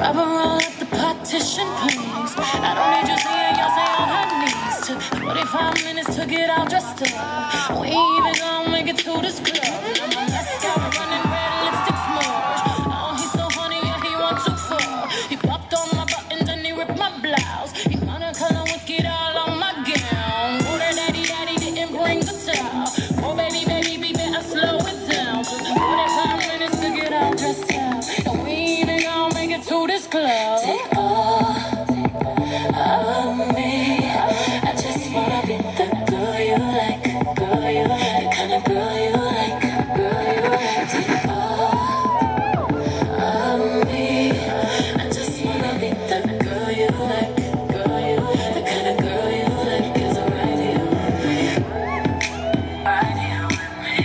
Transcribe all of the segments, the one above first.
Rubber roll up the partition, please. I don't need you seeing y'all say on her knees. Took 45 minutes to get all dressed up. We ain't even gonna make it to this club. My mascara running, red lipstick smudge. Oh, he's so horny, yeah, he wants to fuck. He popped on my buttons and he ripped my blouse. He wanna color whiskey all on my gown. Oh, that daddy didn't bring the towel. Oh, baby, better slow it down. 45 minutes to get all dressed up. And we ain't even gonna make it to this club. Take all of me. I just wanna be the girl you like. The kind of girl you like. Take all of me. I just wanna be the girl you like. The kind of girl you like is right here with me. Right here with me.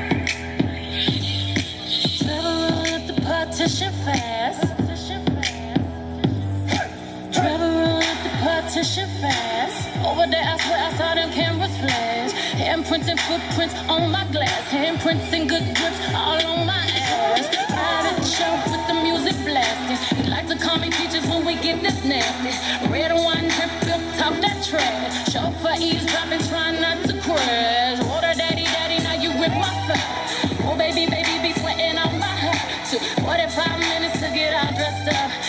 Travel up the partition fast. Partition fast. Over there, I swear I saw them cameras flash. Handprints and footprints on my glass. Handprints and good grips all on my ass. Private show with the music blasting. You like to call me peaches when we get this nasty. Red wine drip, built top that trash. Chauffeur eavesdropping, trying not to crash. Water daddy, now you rip my fat. Oh baby, be sweating on my hat. Took 45 minutes to get all dressed up.